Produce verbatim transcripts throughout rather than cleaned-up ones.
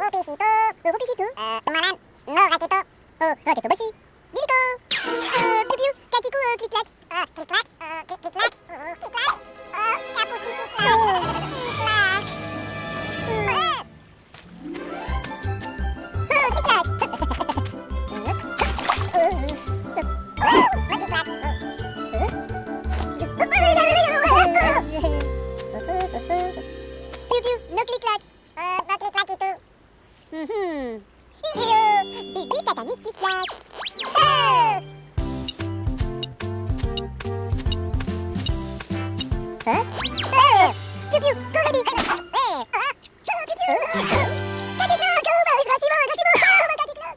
Kopi situ. Kopi situ. Malam. No rakito. Oh, rakito besi. Diliko. Piu piu. Kakiku klik klak. Klik klak. Klik klik klak. Klik klak. Kapu klik klik klak. Klik klak. Oh, klik klak. Klik klak. Piu piu. No klik klak. No klik klak itu. Hmm. Iyo, bibi kata ni klik klak. Huh? Piu piu, go ready. Piu piu. Kaki klak, go, kasih mo, kasih mo, kaki klak.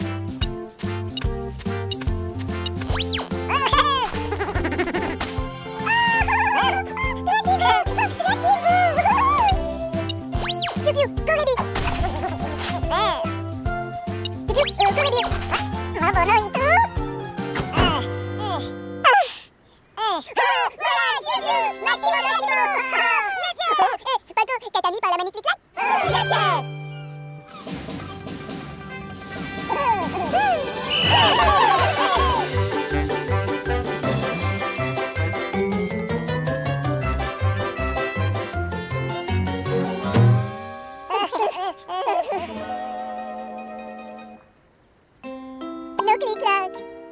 Piu piu, go ready. Piu piu, go ready. Mabono itu. Kata ni pada mani klik klak. Siap-siap. No klik klak.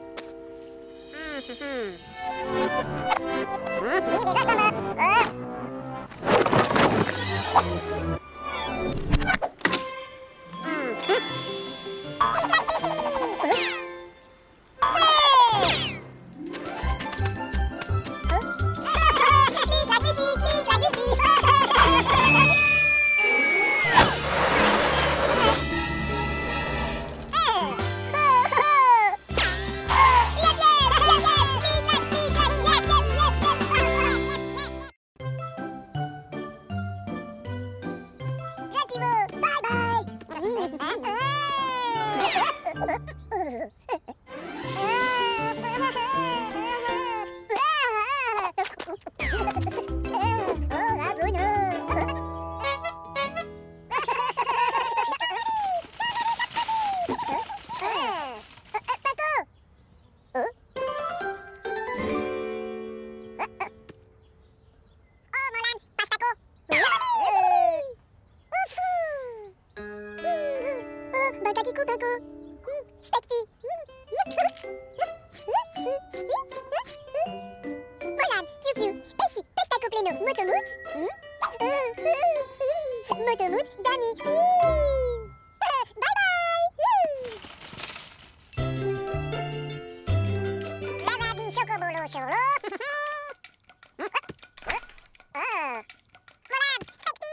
Ini bebas kamu. Kakiku bagu. Spekti. Molang, Piu Piu. Esi, pestaku pleno. Motomut. Motomut, Dani. Bye bye. Lama di Chocobolo Cholo. Molang, Spekti.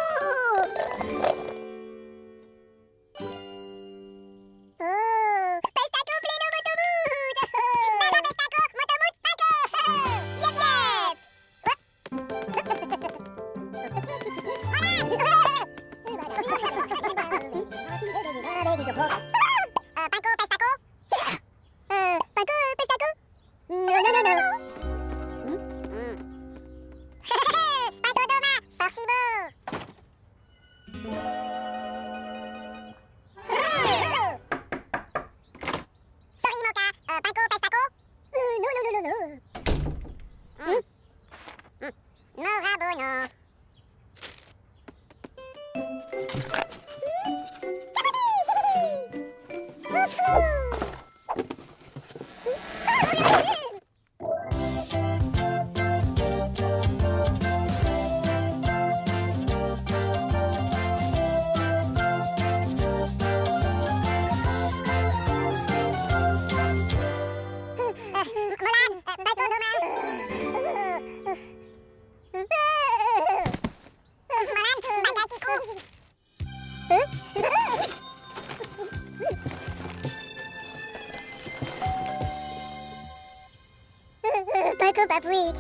Paku papuik.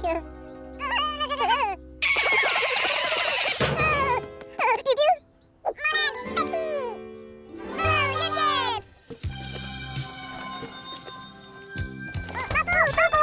Piu piu. Molang, Spekti. Papu, papu.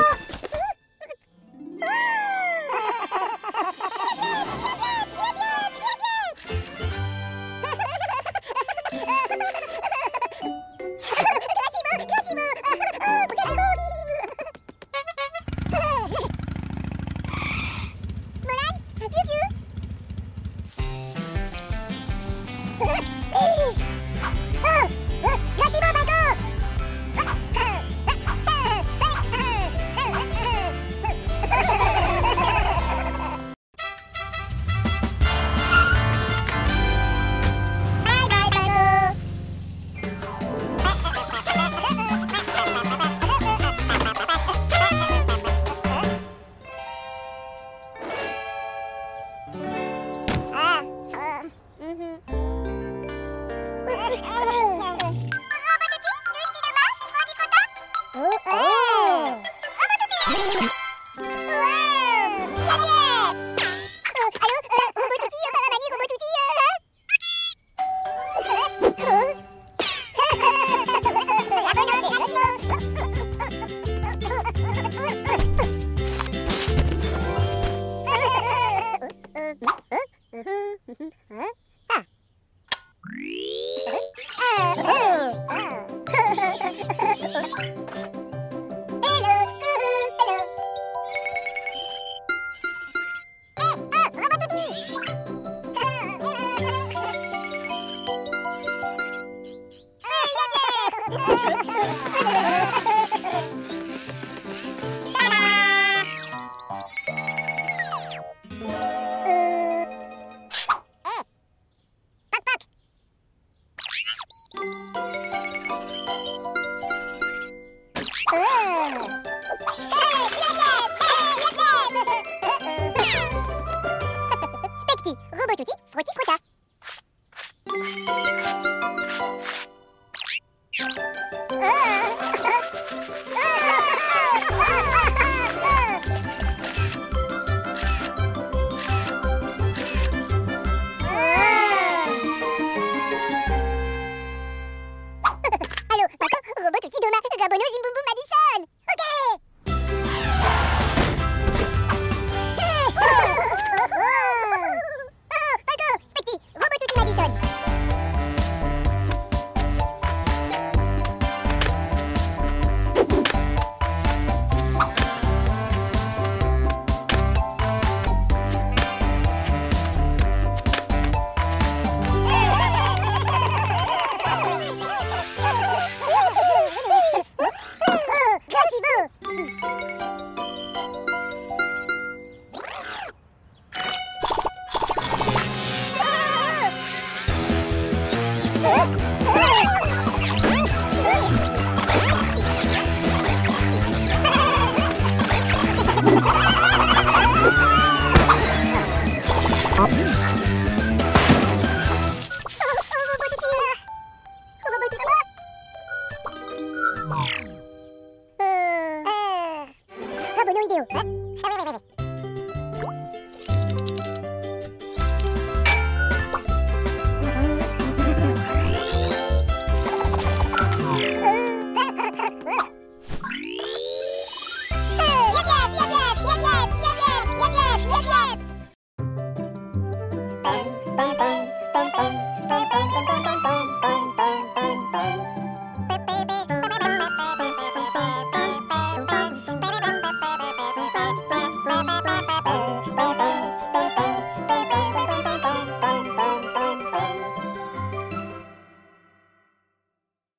Specti, robot outil, frotti frotta. Allô, maintenant, robot outil Doma, Rabono, Zimboum Madison. Ok. Paco, Specti, robot outil Madison. Rabono vidéo.